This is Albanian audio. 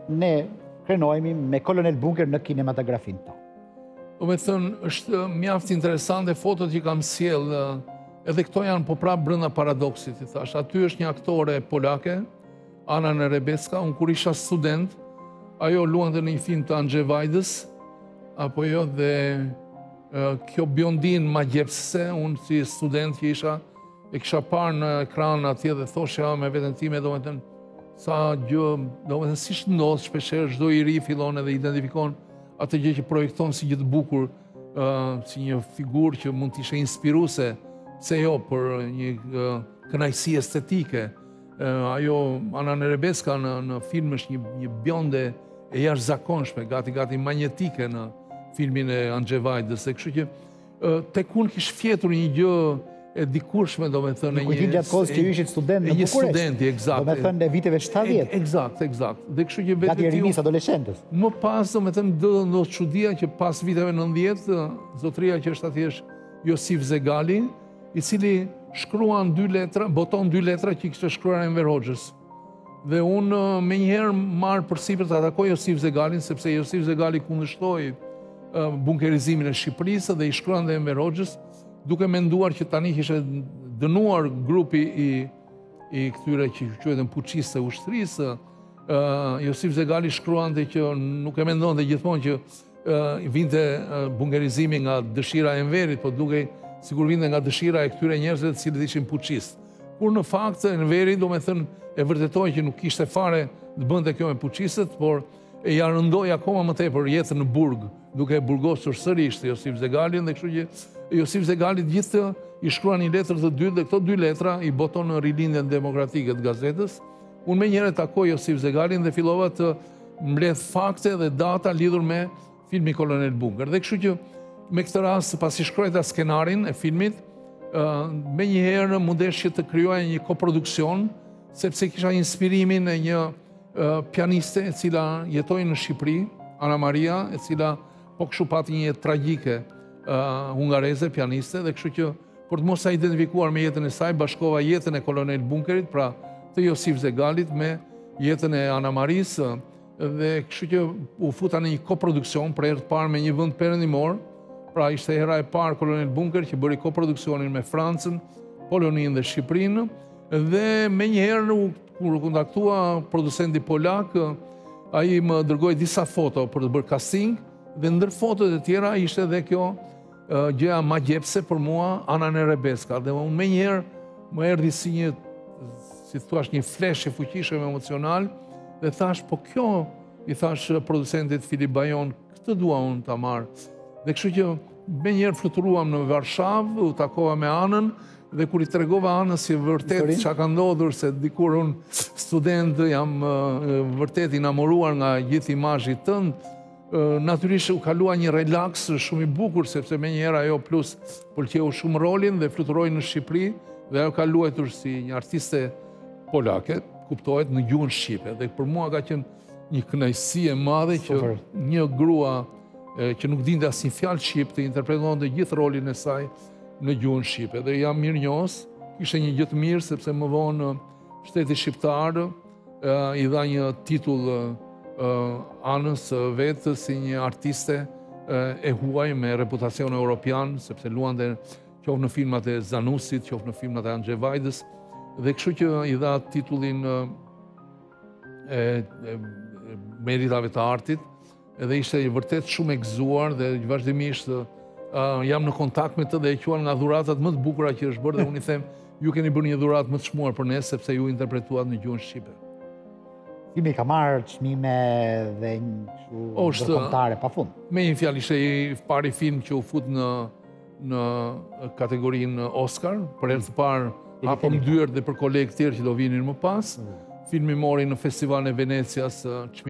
ne krenojmë me Kolonel Bunker në kinematografin tonë. Do me thënë, është mjaft interesante fotot që kam sjell, edhe këto janë po prapë brenda paradoksit, i thash. Aty është një aktore polake, Ana Nerebecka, unë kur isha student, ajo luante në një film të Andrzej Vajdës, apo jo, dhe kjo biondin magjepsëse, unë si student që isha, e kisha parë në ekran atje dhe thosha me veten time, do me thënë, sa gjë, do me thënë, si shëndos, shpesher, çdo i ri fillon edhe identifikon atë gjë që projekton si gjë të bukur, si një figurë që mund të ishte inspiruese, pse jo, për një kënaqësi estetike. Ajo Ana Nerebecka në film është një bjonde e jashtëzakonshme, gati magnetike në filmin e Andrzej Vajdës, e kështu që tek unë kish fjetur një gjë e dikurshme, do me thënë, një kujtim gjatë kohës që ju ishit student në Bukuresht. Një studenti, eksakt. Do me thënë në viteve 70. Eksakt. Dhe kështu që gati rinis adoleshentës. Më pas, do me thënë, do çudia që pas viteve 90, zotria që është atje është Josif Zegali, i cili shkruan 2 letra, boton 2 letra që i kishte shkruar Enver Hoxhës. Dhe unë me njëherë marrë përsipër të atakoj Josif Zegalin, sepse Josif Zegali kundërshtoi bunkerizimin e Shqipërisë dhe i shkruan dhe Enver Hoxhës, duke menduar që tani kishte dënuar grupi i këtyre që quheten puçistë e ushtrisë. Josif Zegali shkruante që nuk e mendonte gjithmonë që vinte bunkerizimi nga dëshira e Enverit, po duke sigur vinte nga dëshira e këtyre njerëzve të cilët ishin puçistë. Kur në fakt Enveri, do me thënë, e vërtetoi që nuk kishte fare të bënte kjo me puçistët, por e ja rëndoi akoma më tepër jetën në burg, duke e burgosur sërish Josif Zegalin, dhe kështu që Josif Zegali gjithë i shkruan një letër të dytë, dhe këto 2 letra i boton në Rilindjen Demokratike të gazetës. Unë me njëre takoj Josif Zegalin dhe fillova të mbledh fakte dhe data lidhur me filmi Kolonel Bunker. Dhe kështu që me këtë rast, pasi shkruajta skenarin e filmit, me njëherë mundesh që të krijoja një koproduksion, sepse kisha inspirimin e një pianiste e cila jetoi në Shqipëri, Ana Maria, e cila po kështu pati një jetë tragjike hungareze, pianiste, dhe kështu që për të mos sa identifikuar me jetën e saj, bashkova jetën e Kolonel Bunkerit, pra të Josif Zegalit, me jetën e Ana Marisë, dhe kështu që u futa në një koproduksion për herë të parë me një vend perëndimor. Pra ishte hera e parë Kolonel Bunker që bëri koproduksionin me Francën, Poloninë dhe Shqipërinë, dhe me njëherë kur kontaktua producenti polak, ai më dërgoi disa foto për të bërë casting, dhe ndër fotot e tjera ishte edhe kjo gjëja magjepse për mua, Ana Nerebecka. Dhe unë me njëherë më erdhi si një, si thua, një flesh e fuqishëm emocional, dhe thash, po kjo, i thash producentit Filip Bajon, këtë dua unë ta marr. Dhe kështu që me njerë fluturuam në Varshavë, u takova me Anën, dhe kur i tregova Anës si vërtet çka ka ndodhur, se dikur unë student jam vërtet i namoruar nga gjithë imazhi tënd, natyrisht u kalua një relaks shumë i bukur, sepse me njerë ajo plus pëlqeu shumë rolin dhe fluturoi në Shqipëri, dhe ajo ka luajtur si një artiste polake, kuptohet, në gjuhën shqipe. Dhe për mua ka qenë një kënaqësi e madhe që një grua që nuk dinte asnjë fjalë shqip të interpretonte gjithë rolin e saj në gjuhën shqipe. Dhe jam mirënjohës, ishte një gjë të mirë sepse më vonë shteti shqiptar i dha një titull Anës vetë si një artiste e huaj me reputacion europian, sepse luante qoftë në filmat e Zanusit, qoftë në filmat e Andrzej Vajdës, dhe kështu që i dha titullin e meritave të artit, edhe ishte vërtet shumë e gëzuar dhe vazhdimisht jam në kontakt me të dhe e quan nga dhuratat më të bukura që është bërë, dhe unë i them, ju keni bërë një dhuratë më të çmuar për ne, sepse ju interpretuat në gjuhën shqipe. Filmi ka marrë çmime dhe ndërkombëtare pafund. Me një fjalë, ishte i pari film që u fut në kategorinë Oscar, për herë të parë hapëm dyert dhe për kolegë tjerë që do vinin më pas. Filmi mori në Festivalin e Venecias